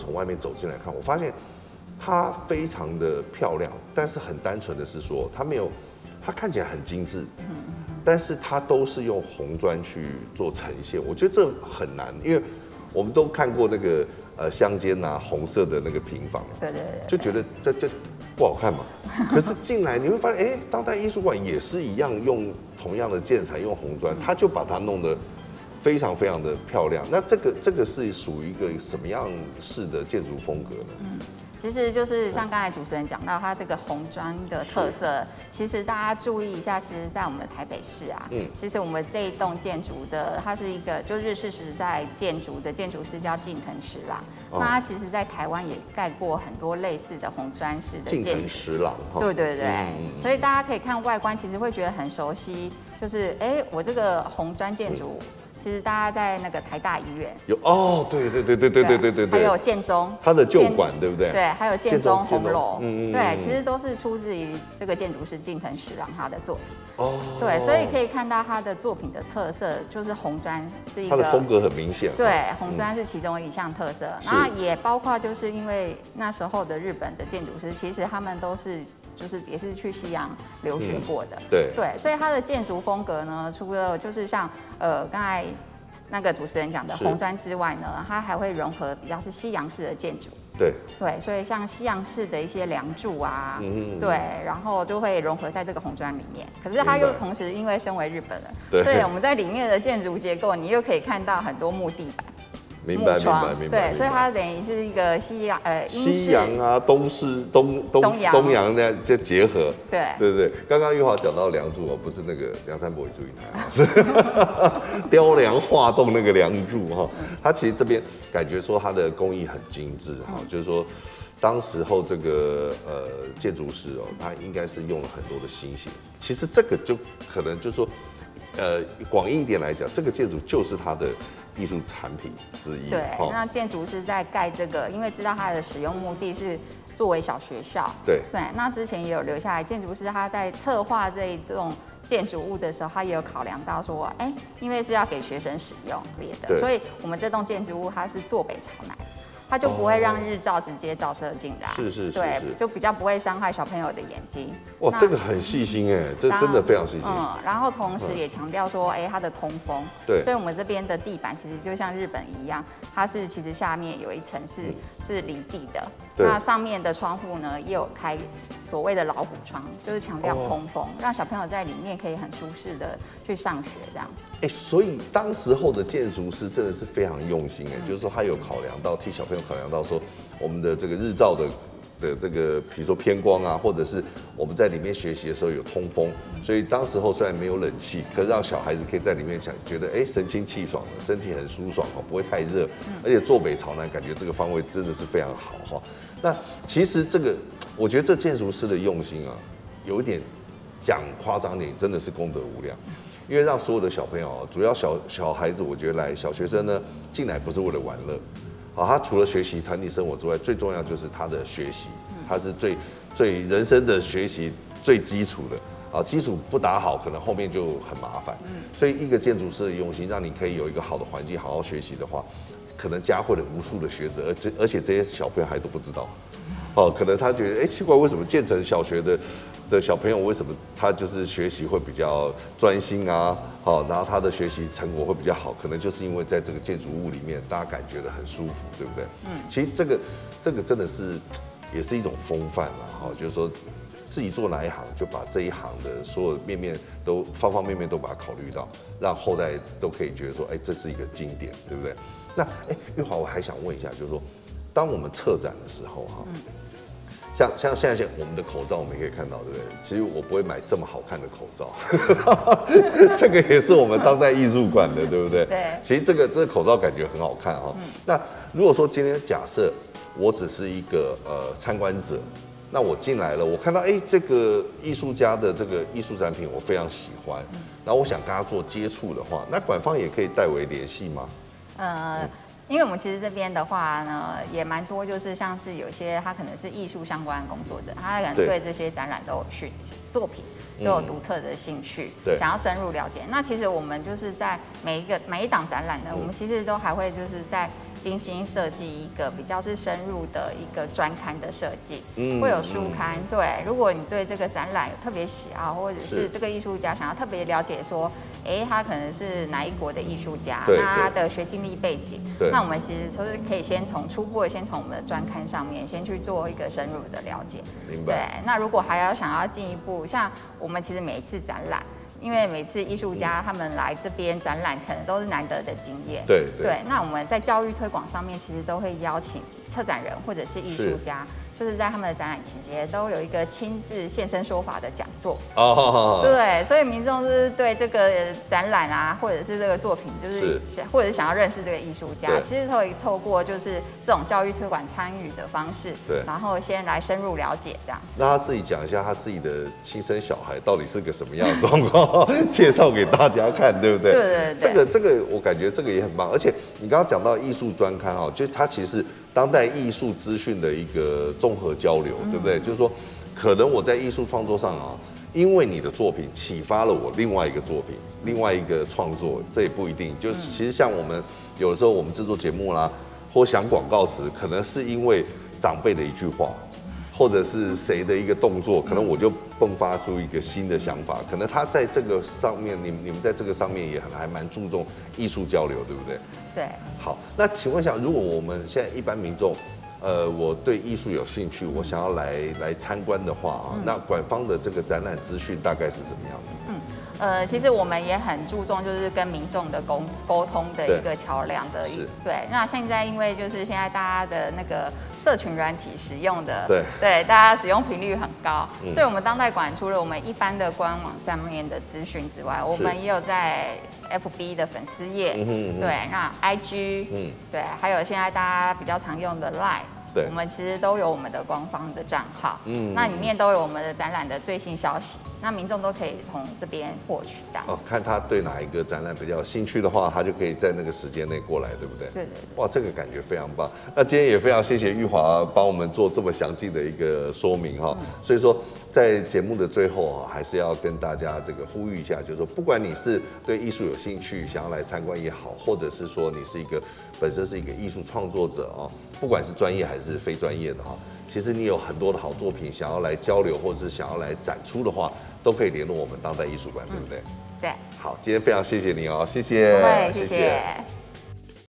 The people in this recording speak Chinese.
从外面走进来看，我发现它非常的漂亮，但是很单纯的是说，它看起来很精致，但是它都是用红砖去做呈现，我觉得这很难，因为我们都看过那个乡间啊红色的那个平房， 对， 就觉得这不好看嘛。可是进来你会发现，当代艺术馆也是一样用同样的建材，用红砖，它就把它弄得非常非常的漂亮。那这个是属于一个什么样式的建筑风格呢？ 其实就是像刚才主持人讲到，它这个红砖的特色，其实大家注意一下，其实，在我们台北市啊，其实我们这一栋建筑的，它是一个就日式时代建筑的建筑师叫近藤十郎，那他其实在台湾也盖过很多类似的红砖式的建筑。近藤十郎， 对，所以大家可以看外观，其实会觉得很熟悉，就是我这个红砖建筑。其实大家在那个台大医院有对， 还有建中， 它的旧馆对不对？ 对，还有建中红楼，对，其实都是出自于这个建筑师近藤十郎他的作品。对，所以可以看到他的作品的特色就是红砖是一个， 他的风格很明显。 对，红砖是其中一项特色，那也包括就是因为那时候的日本的建筑师，其实他们都是。就是也是去西洋留学过的，对，所以它的建筑风格呢，除了就是像刚才那个主持人讲的红砖之外呢，它还会融合比较是西洋式的建筑，对，所以像西洋式的一些梁柱啊，对，然后就会融合在这个红砖里面。可是它又同时因为身为日本人，所以我们在里面的建筑结构，你又可以看到很多木地板。 明白。 对，所以它等于是一个西洋啊，东洋这结合。对。刚刚玉华讲到梁柱不是那个梁山伯与祝英台是雕梁画栋那个梁柱它其实这边感觉说它的工艺很精致就是说当时候这个建筑师他应该是用了很多的心血。其实这个就可能就是说广义一点来讲，这个建筑就是它的艺术产品之一。 对，那建筑师在盖这个，因为知道它的使用目的是作为小学校。对，那之前也有留下来，建筑师他在策划这一栋建筑物的时候，他也有考量到说，因为是要给学生使用的，所以我们这栋建筑物它是坐北朝南。它就不会让日照直接照射进来，对，就比较不会伤害小朋友的眼睛。 哇，这个很细心这真的非常细心。 然后同时也强调说，它的通风，对，所以我们这边的地板其实就像日本一样，它是其实下面有一层是离地的，那上面的窗户呢也有开所谓的老虎窗，就是强调通风，让小朋友在里面可以很舒适的去上学这样。 所以当时候的建筑师真的是非常用心就是说他有考量到替小朋友考量到说我们的这个日照的这个比如说偏光啊，或者是我们在里面学习的时候有通风，所以当时候虽然没有冷气，可是让小孩子可以在里面觉得神清气爽的，身体很舒爽不会太热，而且坐北朝南，感觉这个方位真的是非常好那其实这个我觉得这建筑师的用心有一点讲夸张点，真的是功德无量。因为让所有的小朋友主要小孩子，我觉得来小学生呢进来不是为了玩乐，他除了学习团体生活之外，最重要就是他的学习，他是最人生的学习最基础的基础不打好，可能后面就很麻烦。所以一个建筑师的用心，让你可以有一个好的环境，好好学习的话，可能教会了无数的学者，而且这些小朋友还都不知道。可能他觉得奇怪，为什么建成小学的小朋友为什么他就是学习会比较专心啊？然后他的学习成果会比较好，可能就是因为在这个建筑物里面，大家感觉得很舒服，对不对？其实这个真的是也是一种风范啦，就是说自己做哪一行，就把这一行的所有方方面面都把它考虑到，让后代都可以觉得说，这是一个经典，对不对？那玉华，我还想问一下，就是说，当我们策展的时候像现在我们的口罩，我们也可以看到，对不对？其实我不会买这么好看的口罩，这个也是我们当代艺术馆的，对不对？ 对。 其实这个口罩感觉很好看那如果说今天假设我只是一个参观者，那我进来了，我看到这个艺术家的这个艺术展品我非常喜欢，然后我想跟他做接触的话，那馆方也可以代为联系吗？ 因为我们其实这边的话呢，也蛮多，就是像是有些他可能是艺术相关的工作者，他可能对这些展览都有作品都有独特的兴趣，想要深入了解。那其实我们就是在每一档展览呢，我们其实都还会就是在精心设计一个比较是深入的一个专刊的设计，会有书刊。对，如果你对这个展览有特别喜好，或者是这个艺术家想要特别了解说，他可能是哪一国的艺术家，那他的学经历背景，那我们其实就是可以先从初步的，先从我们的专刊上面先去做一个深入的了解。 明白。 对，那如果还要想要进一步，像我们其实每一次展览，因为每次艺术家他们来这边展览，可能都是难得的经验。 对。 那我们在教育推广上面，其实都会邀请策展人或者是艺术家，就是在他们的展览期间都有一个亲自现身说法的讲座。对，所以民众就是对这个展览啊，或者是这个作品，就是或者是想要认识这个艺术家，其实可以透过就是这种教育推广参与的方式，然后先来深入了解这样子。 那他自己讲一下他自己的亲生小孩到底是个什么样的状况，介绍给大家看，对不对？ 对。 这个我感觉这个也很棒，而且你刚刚讲到艺术专刊哦，就是它其实是当代艺术资讯的一个综合交流，对不对？就是说，可能我在艺术创作上啊，因为你的作品启发了我另外一个作品，另外一个创作，这也不一定。就其实像我们有的时候我们制作节目啦，或想广告词，可能是因为长辈的一句话，或者是谁的一个动作，可能我就迸发出一个新的想法。可能他在这个上面，你们在这个上面也还蛮注重艺术交流，对不对？ 对。 好，那请问一下，如果我们现在一般民众，我对艺术有兴趣，我想要来参观的话啊，那馆方的这个展览资讯大概是怎么样的？ 其实我们也很注重就是跟民众的沟通的一个桥梁的对。那现在因为就是现在大家的那个社群软体使用的对大家使用频率很高，所以我们当代馆除了我们一般的官网上面的资讯之外，我们也有在 FB 的粉丝页，对，那 IG，对，还有现在大家比较常用的 Line。我们其实都有我们的官方的账号，那里面都有我们的展览的最新消息，那民众都可以从这边获取到。 看他对哪一个展览比较有兴趣的话，他就可以在那个时间内过来，对不对？ 对。 哇，这个感觉非常棒。那今天也非常谢谢玉华帮我们做这么详尽的一个说明哈。所以说，在节目的最后哈，还是要跟大家这个呼吁一下，就是说，不管你是对艺术有兴趣，想要来参观也好，或者是说你是一个本身是一个艺术创作者哦，不管是专业还是非专业的哈，其实你有很多的好作品想要来交流，或者是想要来展出的话，都可以联络我们当代艺术馆，对不对？ 对。 好，今天非常谢谢你哦，谢谢。 谢谢。